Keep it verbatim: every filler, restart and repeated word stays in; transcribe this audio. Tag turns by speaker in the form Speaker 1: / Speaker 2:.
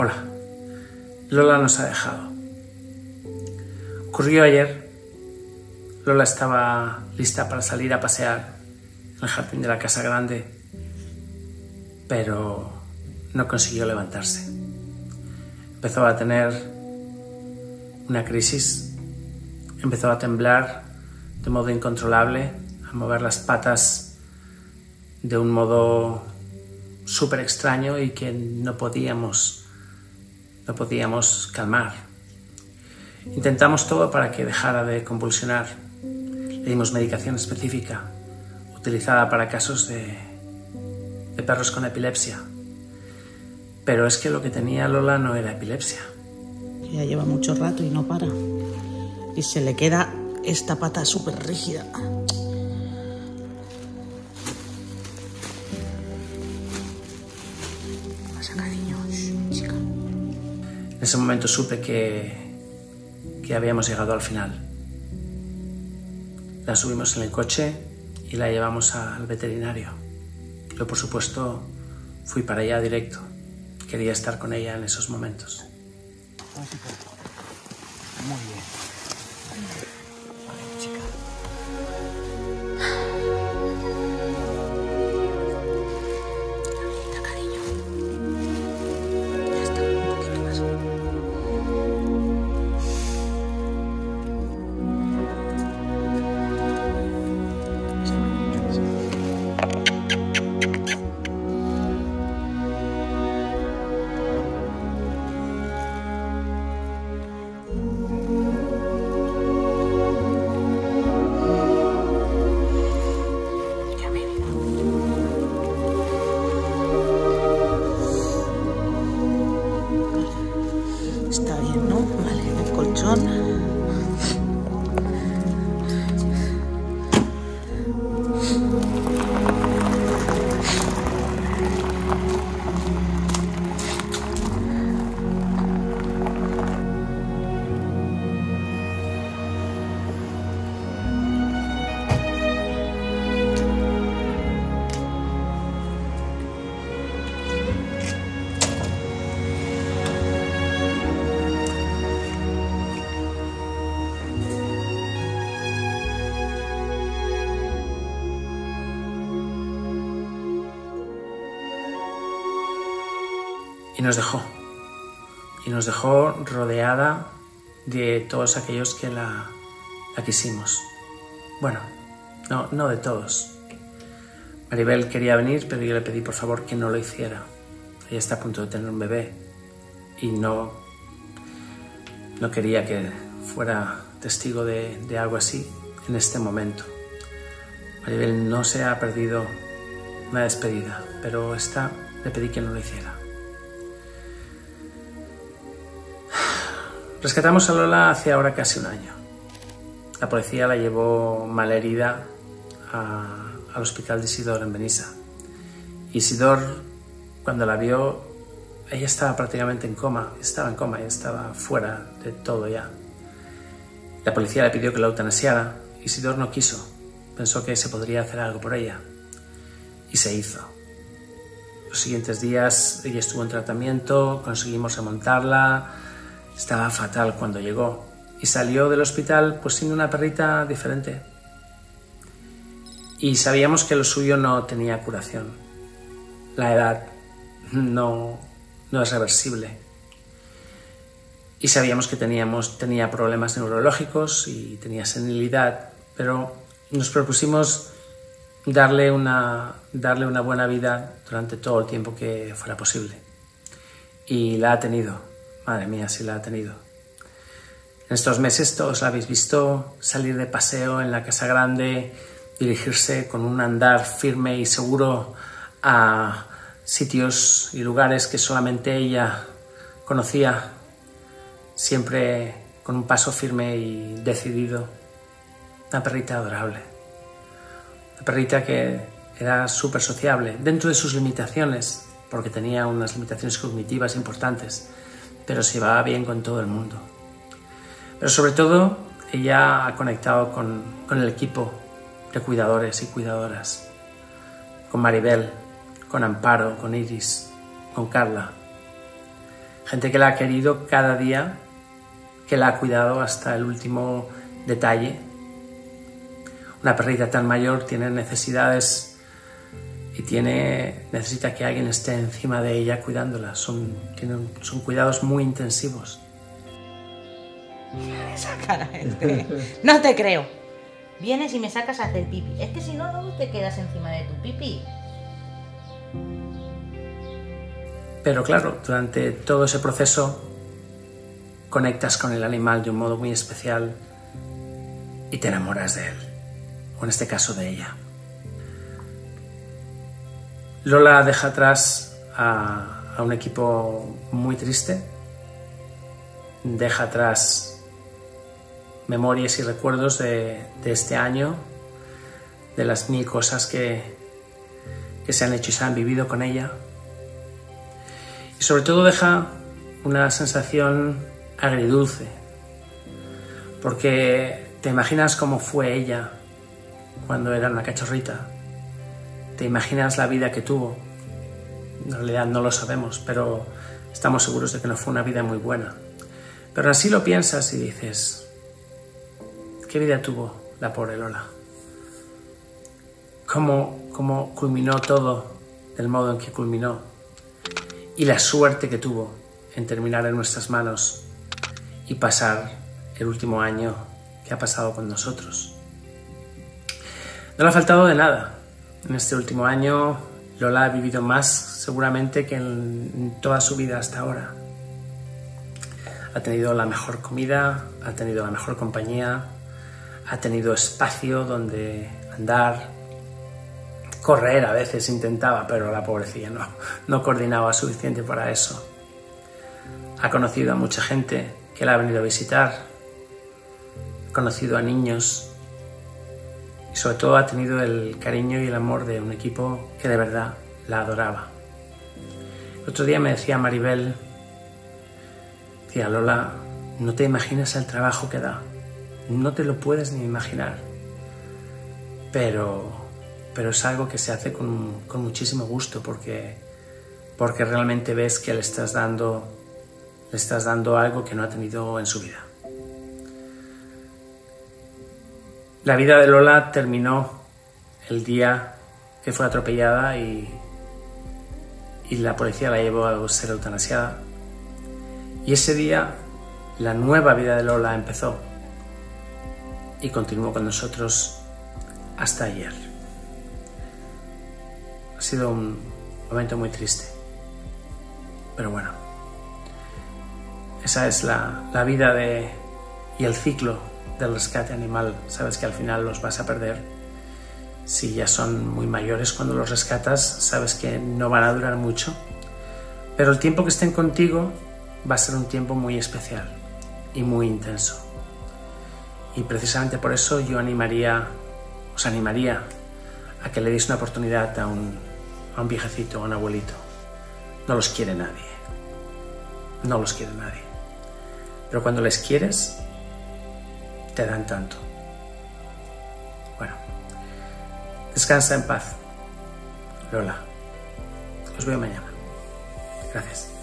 Speaker 1: Hola, Lola nos ha dejado. Ocurrió ayer. Lola estaba lista para salir a pasear en el jardín de la casa grande, pero no consiguió levantarse. Empezó a tener una crisis, empezó a temblar de modo incontrolable, a mover las patas de un modo súper extraño y que no podíamos, no podíamos calmar. Intentamos todo para que dejara de convulsionar. Le dimos medicación específica, utilizada para casos de, de perros con epilepsia. Pero es que lo que tenía Lola no era epilepsia.
Speaker 2: Ya lleva mucho rato y no para. Y se le queda esta pata súper rígida. Pasa, cariño. Shh, chica.
Speaker 1: En ese momento supe que, que habíamos llegado al final. La subimos en el coche y la llevamos al veterinario. Yo, por supuesto, fui para allá directo. Quería estar con ella en esos momentos.
Speaker 2: Muy bien. Vale, chica. Tranquilita, cariño. Ya está, un poquito más. Está bien, ¿no? Vale, el colchón.
Speaker 1: Y nos dejó. Y nos dejó rodeada de todos aquellos que la, la quisimos. Bueno, no, no de todos. Maribel quería venir, pero yo le pedí por favor que no lo hiciera. Ella está a punto de tener un bebé y no, no quería que fuera testigo de, de algo así en este momento. Maribel no se ha perdido una despedida, pero esta le pedí que no lo hiciera. Rescatamos a Lola hace ahora casi un año. La policía la llevó malherida a, al hospital de Isidor en Benissa. Isidor, cuando la vio, ella estaba prácticamente en coma, estaba en coma y estaba fuera de todo ya. La policía le pidió que la eutanasiara. Isidor no quiso, pensó que se podría hacer algo por ella y se hizo. Los siguientes días ella estuvo en tratamiento, conseguimos remontarla. Estaba fatal cuando llegó y salió del hospital pues siendo una perrita diferente. Y sabíamos que lo suyo no tenía curación. La edad no, no es reversible. Y sabíamos que teníamos, tenía problemas neurológicos y tenía senilidad, pero nos propusimos darle una, darle una buena vida durante todo el tiempo que fuera posible. Y la ha tenido. Madre mía, sí la ha tenido. En estos meses todos la habéis visto salir de paseo en la casa grande, dirigirse con un andar firme y seguro a sitios y lugares que solamente ella conocía, siempre con un paso firme y decidido. Una perrita adorable. Una perrita que era súper sociable, dentro de sus limitaciones, porque tenía unas limitaciones cognitivas importantes, pero se llevaba bien con todo el mundo. Pero sobre todo, ella ha conectado con, con el equipo de cuidadores y cuidadoras, con Maribel, con Amparo, con Iris, con Carla. gente que la ha querido cada día, que la ha cuidado hasta el último detalle. Una perrita tan mayor tiene necesidades y tiene, necesita que alguien esté encima de ella cuidándola. Son, tienen, son cuidados muy intensivos.
Speaker 3: Esa cara este. No te creo. Vienes y me sacas a hacer pipi. Es que si no, luego te quedas encima de tu pipi.
Speaker 1: Pero claro, durante todo ese proceso conectas con el animal de un modo muy especial y te enamoras de él, o en este caso de ella. Lola deja atrás a, a un equipo muy triste, deja atrás memorias y recuerdos de, de este año, de las mil cosas que, que se han hecho y se han vivido con ella. Y sobre todo deja una sensación agridulce, porque te imaginas cómo fue ella cuando era una cachorrita, te imaginas la vida que tuvo. En realidad no lo sabemos, pero estamos seguros de que no fue una vida muy buena. Pero así lo piensas y dices, ¿qué vida tuvo la pobre Lola? ¿Cómo, cómo culminó todo del modo en que culminó? Y la suerte que tuvo en terminar en nuestras manos y pasar el último año que ha pasado con nosotros. No le ha faltado de nada. En este último año Lola ha vivido más seguramente que en toda su vida hasta ahora. Ha tenido la mejor comida, ha tenido la mejor compañía, ha tenido espacio donde andar, correr a veces intentaba, pero la pobrecilla no, no coordinaba suficiente para eso. Ha conocido a mucha gente que la ha venido a visitar, ha conocido a niños y sobre todo ha tenido el cariño y el amor de un equipo que de verdad la adoraba. El otro día me decía Maribel, tía Lola, no te imaginas el trabajo que da, no te lo puedes ni imaginar, pero... pero es algo que se hace con, con muchísimo gusto porque, porque realmente ves que le estás dando, le estás dando algo que no ha tenido en su vida. La vida de Lola terminó el día que fue atropellada y, y la policía la llevó a ser eutanasiada. Y ese día la nueva vida de Lola empezó y continuó con nosotros hasta ayer. Ha sido un momento muy triste, pero bueno, esa es la, la vida de, y el ciclo del rescate animal. Sabes que al final los vas a perder. Si ya son muy mayores cuando los rescatas, sabes que no van a durar mucho, pero el tiempo que estén contigo va a ser un tiempo muy especial y muy intenso. Y precisamente por eso yo animaría, os animaría a que le deis una oportunidad a un, a un viejecito, a un abuelito. No los quiere nadie. No los quiere nadie. Pero cuando les quieres, te dan tanto. Bueno, descansa en paz, Lola. Os veo mañana. Gracias.